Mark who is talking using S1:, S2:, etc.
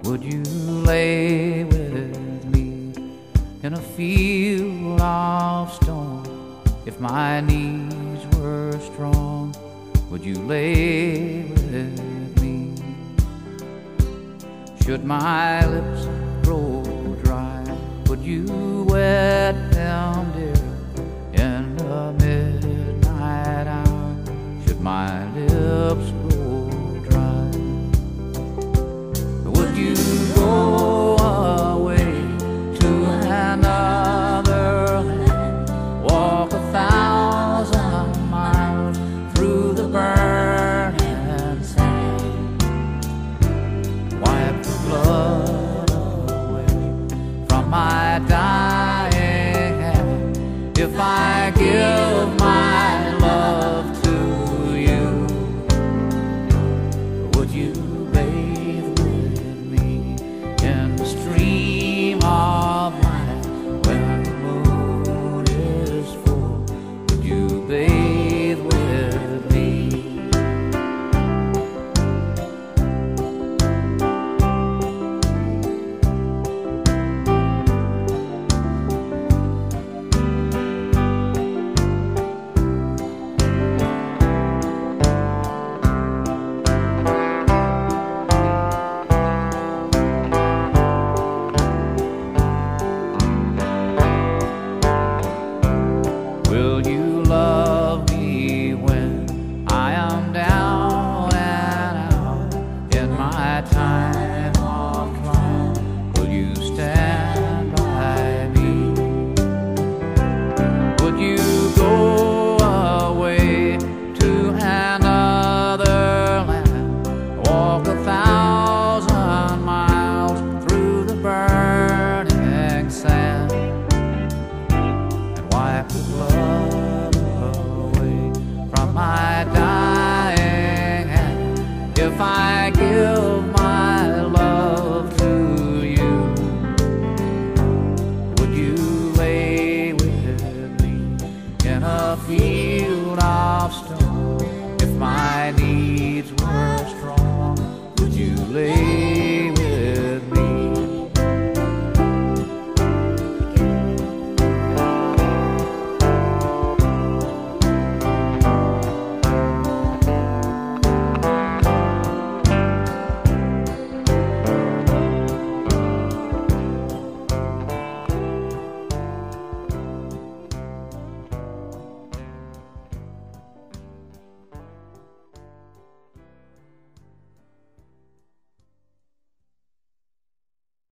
S1: Would you lay with me in a field of stone? If my knees were strong, would you lay with me? Should my lips grow dry, would you wet them, dear, in the midnight hour? Should my lips